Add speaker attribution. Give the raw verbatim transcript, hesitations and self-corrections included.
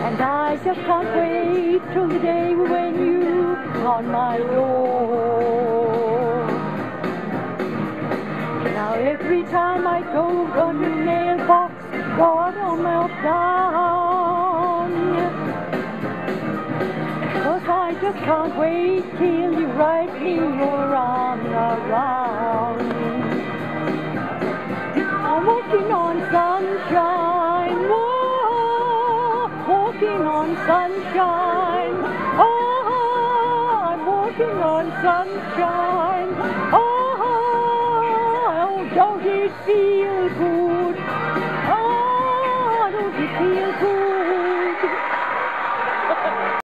Speaker 1: And I just can't wait till the day when you on my door. Now every time I go run the mailbox, go out on my up down. 'Cause I just can't wait till you write me your arm around. I'm walking on sunshine, whoa, walking on sunshine, oh, I'm walking on sunshine, oh, oh, don't it feel good, oh, don't it feel good.